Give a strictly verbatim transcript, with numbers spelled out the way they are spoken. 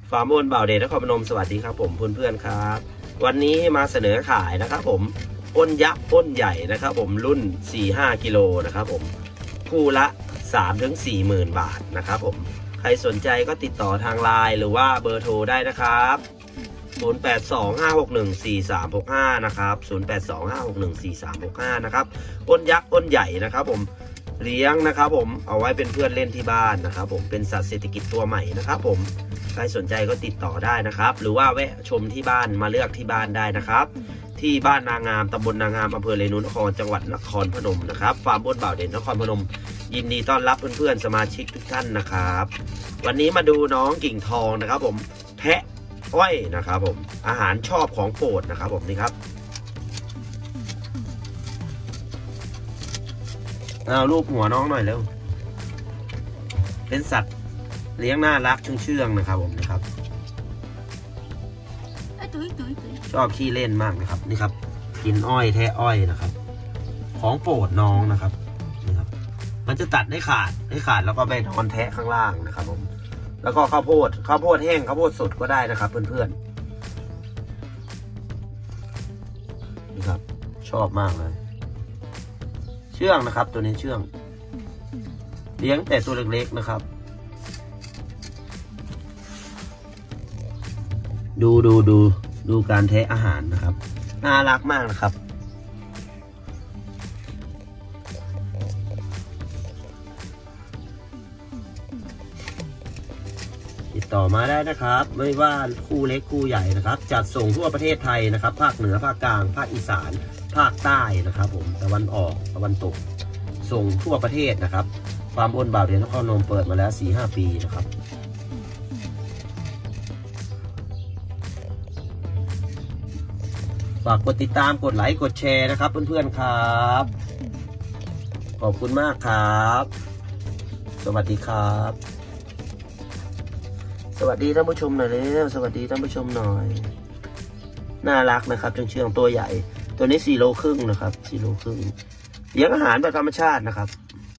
ฟาร์มอ้นบ่าวเดชนครพนมสวัสดีครับผมเพื่อนๆครับวันนี้มาเสนอขายนะครับผมอ้นยักษ์อ้นใหญ่นะครับผมรุ่น สี่ห้า กิโลนะครับผมคู่ละ สามถึงสี่หมื่น บาทนะครับผมใครสนใจก็ติดต่อทางไลน์หรือว่าเบอร์โทรได้นะครับศูนย์ แปด สอง ห้า หก หนึ่ง สี่ สาม หก ห้านะครับศูนย์ แปด สอง ห้า หก หนึ่ง สี่ สาม หก ห้านะครับอ้นยักษ์อ้นใหญ่นะครับผมเลี้ยงนะครับผมเอาไว้เป็นเพื่อนเล่นที่บ้านนะครับผมเป็นสัตว์เศรษฐกิจตัวใหม่นะครับผมใครสนใจก็ติดต่อได้นะครับหรือว่าแวะชมที่บ้านมาเลือกที่บ้านได้นะครับที่บ้านนางามตำบลนางามอำเภอเรนูนครจังหวัดนครพนมนะครับฟาร์มอ้นบ่าวเด่นนครพนมยินดีต้อนรับเพื่อนๆสมาชิกทุกท่านนะครับวันนี้มาดูน้องกิ่งทองนะครับผมแพะอ้อยนะครับผมอาหารชอบของโปรดนะครับผมนี่ครับเอารูปหัวน้องหน่อยเร็วเป็นสัตว์เลี้ยงน่ารักเชื่องๆนะครับผมนะครับชอบขี้เล่นมากนะครับนี่ครับกินอ้อยแทะอ้อยนะครับของโปรดน้องนะครับนี่ครับมันจะตัดได้ขาดได้ขาดแล้วก็ไปนอนแทะข้างล่างนะครับผมแล้วก็ข้าวโพดข้าวโพดแห้งข้าวโพดสดก็ได้นะครับเพื่อนๆนี่ครับชอบมากเลยเชื่องนะครับตัวนี้เชื่องเลี้ยงแต่ตัวเล็กๆนะครับดูดูดูดูการแทะอาหารนะครับน่ารักมากนะครับติดต่อมาได้นะครับไม่ว่าคู่เล็กคู่ใหญ่นะครับจัดส่งทั่วประเทศไทยนะครับภาคเหนือภาคกลางภาคอีสานภาคใต้นะครับผมตะวันออกตะวันตกส่งทั่วประเทศนะครับฟาร์มอ้นบ่าวเด่นนครพนมเปิดมาแล้ว สี่ห้า ปีนะครับฝากกดติดตามกดไลค์กดแชร์นะครับเพื่อนๆครับขอบคุณมากครับสวัสดีครับสวัสดีท่านผู้ชมหน่อยเร็วสวัสดีท่านผู้ชมหน่อยน่ารักนะครับเชื่องๆตัวใหญ่ตัวนี้สี่โลครึ่งนะครับสี่โลครึ่งเลี้ยงอาหารแบบธรรมชาตินะครับ